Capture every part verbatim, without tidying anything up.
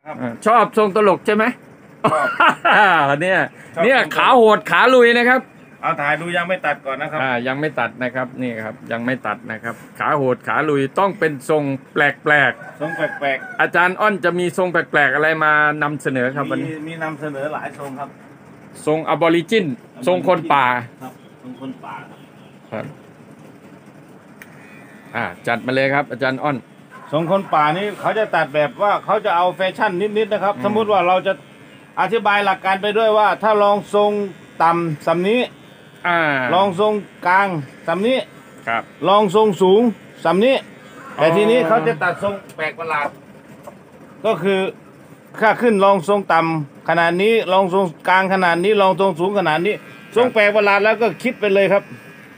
ชอบทรงตลกใช่ไหมเนี่ยเนี่ยขาโหดขาลุยนะครับเอาถ่ายดูยังไม่ตัดก่อนนะครับอ่ายังไม่ตัดนะครับนี่ครับยังไม่ตัดนะครับขาโหดขาลุยต้องเป็นทรงแปลกๆทรงแปลกๆอาจารย์อ้อนจะมีทรงแปลกๆอะไรมานำเสนอครับวันนี้มีนำเสนอหลายทรงครับทรงอบอริจินทรงคนป่าครับทรงคนป่าครับอ่าจัดมาเลยครับอาจารย์อ้อนทรงคนป่านี้เขาจะตัดแบบว่าเขาจะเอาแฟชั่นนิดๆนะครับสมมุติว่าเราจะอธิบายหลักการไปด้วยว่าถ้าลองทรงต่ำสำนี้ลองทรงกลางสำนี้ครับลองทรงสูงสำนี้แต่ทีนี้เขาจะตัดทรงแปลกประหลาดก็คือค่าขึ้นลองทรงต่ำขนาดนี้ลองทรงกลางขนาดนี้ลองทรงสูงขนาดนี้ทรงแปลกประหลาดแล้วก็คิดไปเลยครับ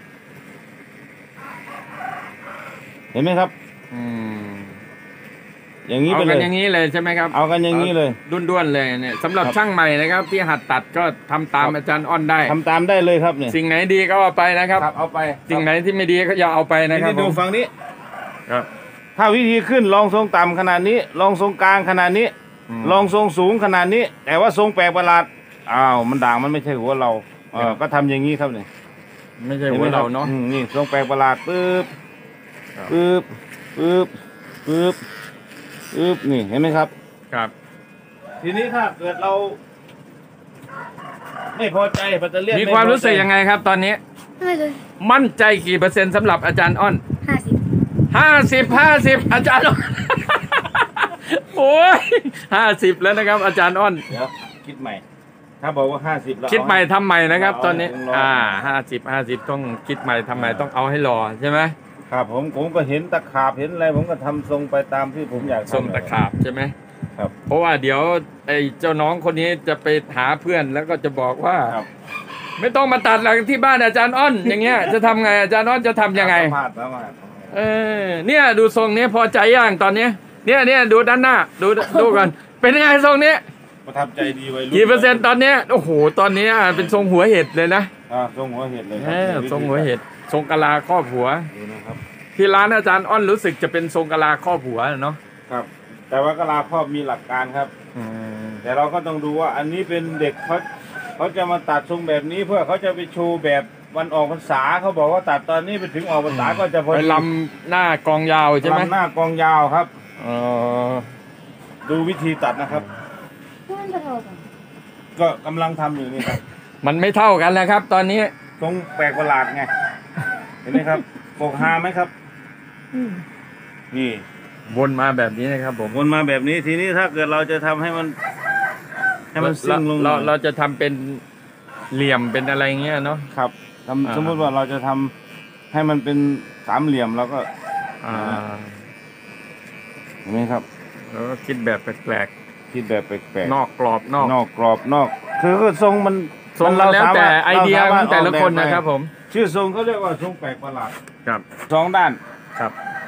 เห็นไหมครับอืมอย่างนี้ไปเลยเอากันอย่างนี้เลยใช่ไหมครับเอากันอย่างนี้เลยด้วนๆเลยเนี่ยสำหรับช่างใหม่นะครับที่หัดตัดก็ทำตามอาจารย์อ้อนได้ทำตามได้เลยครับเนี่ยสิ่งไหนดีก็เอาไปนะครับเอาไปสิ่งไหนที่ไม่ดีก็อย่าเอาไปนะครับดูฝั่งนี้ครับถ้าวิธีขึ้นลองทรงต่ำขนาดนี้ลองทรงกลางขนาดนี้ลองทรงสูงขนาดนี้ แต่ว่าทรงแปลกประหลาดอ้าวมันด่างมันไม่ใช่หัวเราเออก็ทำอย่างนี้ครับเนี่ยไม่ใช่หัวเราเนาะนี่ทรงแปลกประหลาดปึ๊บปึ๊บปึ๊บปึ๊บปึ๊บนี่เห็นไหมครับครับทีนี้ถ้าเกิดเราไม่พอใจปัตเตอร์เลียนมีความรู้สึกยังไงครับตอนนี้มั่นใจกี่เปอร์เซ็นต์สำหรับอาจารย์อ้อนห้าสิบห้าสิบห้าสิบอาจารย์อ้อนโอ้ยห้าสิบแล้วนะครับอาจารย์อ้อนเดี๋ยวคิดใหม่ถ้าบอกว่าห้าสิบแล้วคิดใหม่ทำใหม่นะครับตอนนี้อ่าห้าสิบห้าสิบต้องคิดใหม่ทำใหม่ต้องเอาให้รอใช่ไหมครับผมผมก็เห็นตะขาบเห็นอะไรผมก็ทำทรงไปตามที่ผมอยากทรงตะขาบใช่ไหมครับเพราะว่าเดี๋ยวไอ้เจ้าน้องคนนี้จะไปหาเพื่อนแล้วก็จะบอกว่าไม่ต้องมาตัดหลังที่บ้านอาจารย์อ้อนอย่างเงี้ยจะทำไงอาจารย์อ้อนจะทำยังไงเออเนี่ยดูทรงนี้พอใจย่างตอนนี้เนี่ยเนี่ยดูด้านหน้าดูดูกันเป็นยังไงทรงนี้ประทับใจดีไว้กี่เปอร์เซ็นต์ตอนนี้โอ้โหตอนนี้เป็นทรงหัวเห็ดเลยนะอ่าทรงหัวเห็ดเลยทรงหัวเห็ดทรงกะลาครอบหัวที่ร้านอาจารย์อ้อนรู้สึกจะเป็นทรงกะลาครอบหัวเนาะครับแต่ว่ากะลาครอบมีหลักการครับแต่เราก็ต้องดูว่าอันนี้เป็นเด็กเขาเขาจะมาตัดทรงแบบนี้เพื่อเขาจะไปโชว์แบบวันออกพรรษาเขาบอกว่าตัดตอนนี้ไปถึงออกพรรษาก็จะพอไปลำหน้ากองยาวใช่ไหมลำหน้ากองยาวครับดูวิธีตัดนะครับก็กำลังทำอยู่นี่ครับมันไม่เท่ากันแล้วครับตอนนี้ทรงแปลกประหลาดไงเห็นไหมครับปกฮาไหมครับนี่วนมาแบบนี้นะครับผมวนมาแบบนี้ทีนี้ถ้าเกิดเราจะทำให้มันให้มันซิ่งลงเราเราจะทำเป็นเหลี่ยมเป็นอะไรเงี้ยเนาะครับสมมติว่าเราจะทำให้มันเป็นสามเหลี่ยมเราก็เห็นไหมครับเราก็คิดแบบแปลกๆคิดแบบแปลกๆนอกกรอบนอกนอกกรอบนอกคือก็ทรงมันทรงเราแล้วแต่ไอเดียของแต่ละคนนะครับผมชื่อทรงเขาเรียกว่าทรงแปลกประหลาดครับสองด้านครับ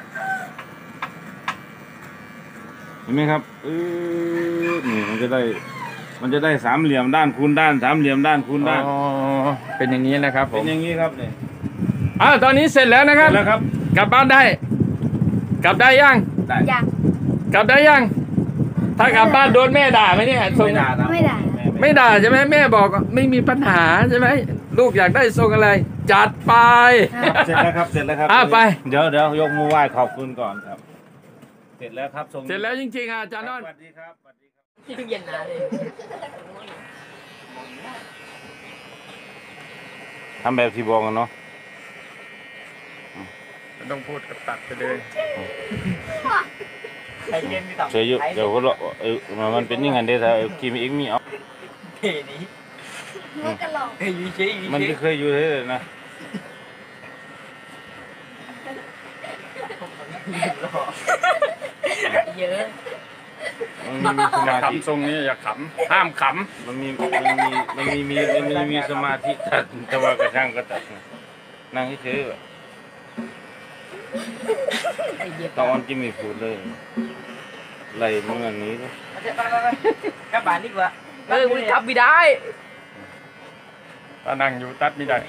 เห็นไหมครับเออนี่มันจะได้มันจะได้สามเหลี่ยมด้านคูณด้านสามเหลี่ยมด้านคูณด้านอ๋อเป็นอย่างนี้นะครับผมเป็นอย่างนี้ครับเนี่ยอ่าตอนนี้เสร็จแล้วนะครับแล้วครับกลับบ้านได้กลับได้ยังได้ยังกลับได้ยังถ้ากลับบ้านโดนแม่ด่าไหมเนี่ยทรงไม่ด่าไม่ด่าไม่ด่าใช่ไหมแม่บอกไม่มีปัญหาใช่ไหมลูกอยากได้ทรงอะไรจัดไปเสร็จแล้วครับเสร็จแล้วครับอ่าไปเดี๋ยวเดี๋ยวยกมือไหว้ขอบคุณก่อนครับเสร็จแล้วครับทรงเสร็จแล้วจริงๆอาจารย์นนท์สวัสดีครับสวัสดีครับเย็นนะเลยทำแบบที่บอกกันเนาะไม่ต้องพูดก็ตัดไปเลยเฉยอยู่เดี๋ยวก็เออมันเป็นยังไงเดี๋ยวถ้ากินอีกมีเอาเฮ้ยนี่มันไม่เคยอยู่เลยนะเยอะมันมีสมาธิขำทรงนี้อย่าขำห้ามขำมันมีมันมีมันมีมีมันมีมีสมาธิตัดแต่ว่ากระช่างก็ตัดนั่งเฉยๆตอนกินไม่พูดเลยไหลเมื่อนี้ก็กลับบ้านดีกว่าเออคุณทับไม่ได้ถ้านั่งอยู่ตัดไม่ได้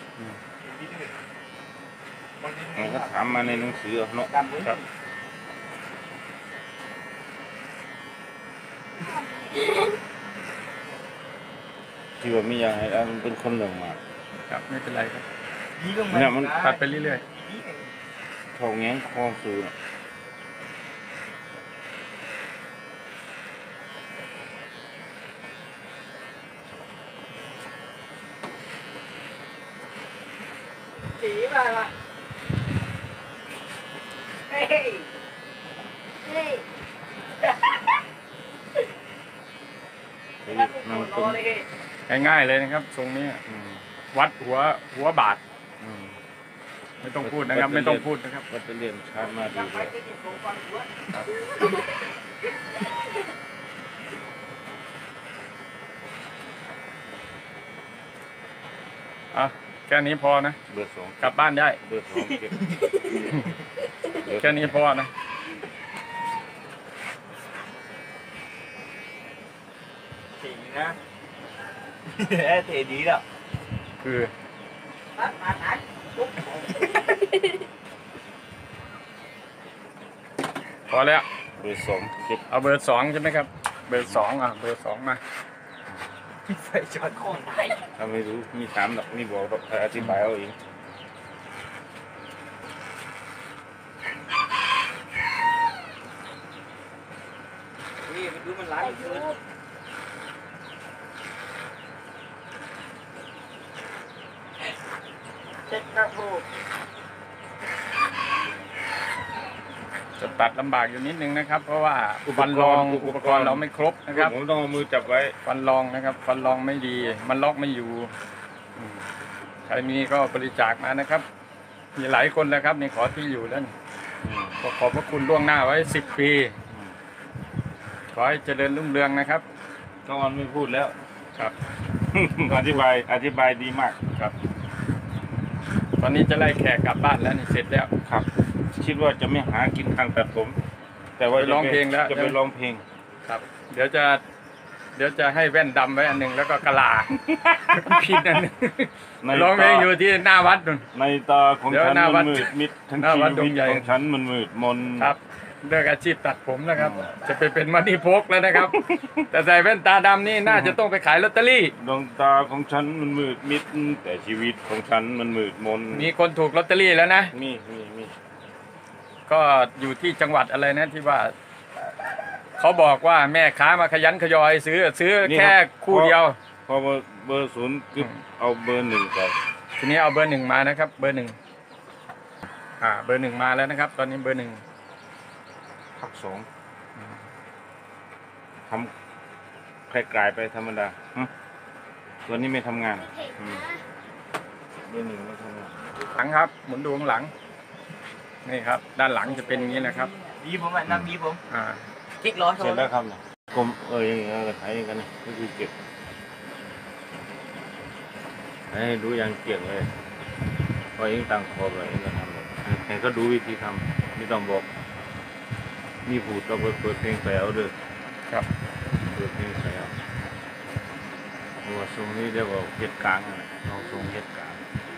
มันก็ถามมาในหนังสือเนาะที่ว่ามีอย่างไรมันเป็นคนเรื่องมากครับไม่เป็นไรครับยี่ก็เนี่ยมันตัดไปเรื่อยทองแง้งคอสูง chỉ mà mà hey hey นั่งตุ้มๆง่ายๆเลยนะครับทรงนี้อืมวัดหัวหัวบาทอืมไม่ต้องพูดนะครับ ไม่ต้องพูดนะครับวัตถุเรียนชาติมาดีเลยอ่ะแค่นี้พอนะเบอร์สองกลับบ้านได้เบอร์สองเก็บแค่นี้พอนะ chỉ nè thì đi đâu คือ tắt mà tắt พอแล้วเบอร์สองเก็บเอาเบอร์สองใช่ไหมครับ เบอร์สองอ่ะเบอร์สองมา phải chọn con này ทำให้รู้มีสามดอกมีบอกดอกอธิบายเอาเอง đi mình cứ mình lái mình cứ chết các bộ จะตัดลำบากอยู่นิดนึงนะครับ เพราะว่าฟันรองอุปกรณ์เราไม่ครบนะครับผมต้องเอามือจับไว้ฟันรองนะครับ ฟันรองไม่ดี มันล็อกไม่อยู่อืมใครมีก็บริจาคมานะครับ มีหลายคนแล้วครับนี่ขอที่อยู่แล้วนี่อืมก็ขอบพระคุณล่วงหน้าไว้สิบปีอืมขอให้เจริญรุ่งเรืองนะครับต้องออนไม่พูดแล้วครับอธิบายอธิบายดีมากครับ ตอนนี้จะไล่แขกกลับบ้านแล้วนี่เสร็จแล้วครับ คิดว่าจะไม่หากินทางตัดผม แต่ว่าไปร้องเพลงแล้วจะไปร้องเพลงครับ เดี๋ยวจะ เดี๋ยวจะให้แว่นดำไว้อันหนึ่งแล้วก็กะลาพินอันหนึงในร้องเพลงอยู่ที่หน้าวัดนู่นในตาของเดี๋ยวฉันหน้าวัมัดนมืดมิดทั้งหน้าชีวัดดวิงตใหญ่ของฉันมันมืดมนครับเลิกอาชีพตัดผมแล้วครับ จะไปเป็นมันีพกแล้วนะครับ แต่ใส่แว่นตาดำนี่น่าจะต้องไปขายลอตเตอรี่ดวงตาของฉันมันมืดมิด แต่ชีวิตของฉันมันมืดมนมีคนถูกลอตเตอรี่แล้วนะมีมีมีก็อยู่ที่จังหวัดอะไรนะที่ว่า เขาบอกว่าแม่ค้ามาขยันขยอยซื้อซื้อแค่คู่เดียวพอเบอร์เบอร์ศูนย์คืออืมเอาเบอร์หนึ่งก่อนทีนี้เอาเบอร์หนึ่งมานะครับ เบอร์หนึ่งอ่า เบอร์หนึ่งมาแล้วนะครับ ตอนนี้เบอร์หนึ่งพักสองทำแพร่กลายไปธรรมดาหึตัวนี้ไม่ทำงานอืมเบอร์หนึ่งไม่ทำงานหลังครับ หมุนดูข้างหลัง นี่ครับ ด้านหลังจะเป็นอย่างนี้นะครับ đi bố mẹ năm đi bố อ่า kích ló เสร็จ thôi แล้วครับเนี่ยกลมเอออย่างเงี้ยเราขายกันนะก็คือเก็บให้ดูอย่างเกี่ยงเลยพอเองต่างคอเลยเองก็ทำเลยให้ก็ดูวิธีทำไม่ต้องบอก มีผูดเราเปิดเปิดเพลงไปเอาเด้อครับเปิดเพลงไปเอาหัวทรงนี้เรียกว่าเฮ็ดกลางนะลองทรงเฮ็ดกลาง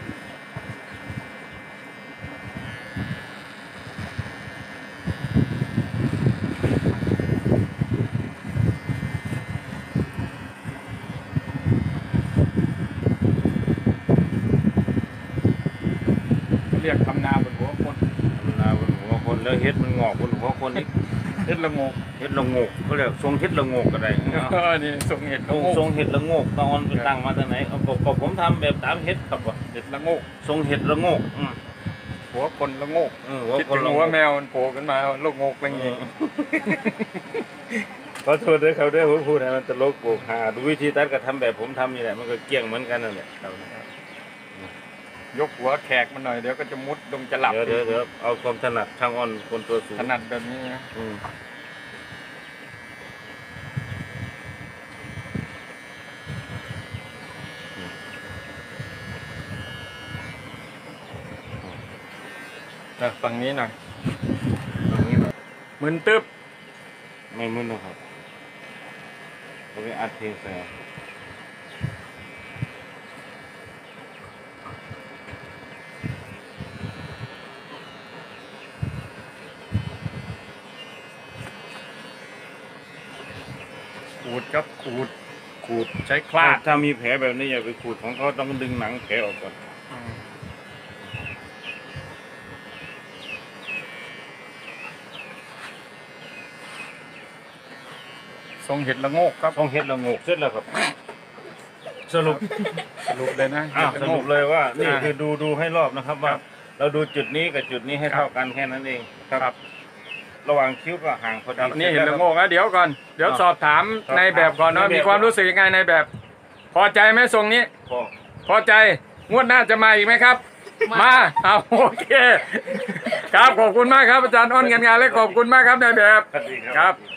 เรียกทำนาบนหัวคนทำนาบนหัวคนแล้วเฮ็ดมันงอกบนหัวคนอีกเฮ็ดละโงกเฮ็ดละโงกเขาเรียกทรงเฮ็ดละโงกก็ได้เออนี่ทรงเห็ดทละรงโงกทรงเห็ดละโงกตอนไปตั้งมาจากไหนเอาบอกบอกผมทำแบบตามเห็ดครับว่าเห็ดละโงกทรงเห็ดละโงกอืมหัวคนละโงกเออหัวคิดคนถึงละโงหัวกแมวมันโผล่ขึ้นมาลูกโงกอะไรอย่างงี้ขอโทษด้วยเขาด้วยผมพูดให้มันตลกโปกฮาดูวิธีตัดก็ทำแบบผมทำนี่แหละมันก็เกี่ยงเหมือนกันนั่นแหละครับยกหัวแขกมันหน่อยเดี๋ยวก็จะมุดลงจะหลับเดี๋ยวเดี๋ยวเดี๋ยวเอาความถนัดช่างอ้อนคนตัวสูงถนัดแบบนี้นะอืมอืมเออฝั่งนี้หน่อยตรงนี้แบบมึนตึ๊บไม่มึนนะครับเราไปอัดเพลงใส่เอาขูดครับขูดขูดใช้คลาดถ้ามีแผลแบบนี้อย่าไปขูดของเขาต้องดึงหนังแผลออกก่อนทรงเห็ดละโงกครับต้องเฮ็ดละโงกเสร็จแล้วครับ สรุปสรุปเลยนะอ้าวห็ดสละโงรุกปเลยว่านี่อ่าคือดูดูให้รอบนะครับว่าครับเราดูจุดนี้กับจุดนี้ให้ครับเท่ากันแค่นั้นเองครับระหว่างคิ้วก็ห่างพอครัดีบนี่เห็ดละโงกนะเดี๋ยวก่อนเดี๋ยวสอบถามสอบถามในแบบก่อนในเนาะแบบมีความรู้สึกยังไงในแบบ พอใจไหมทรงนี้พอพอใจงวดหน้าจะมาอีกไหมครับ มาเอาโอเค ครับขอบคุณมากครับอาจารย์อ้นกันงานและขอบคุณมากครับนายแบบสวัสดีครับสวัสดี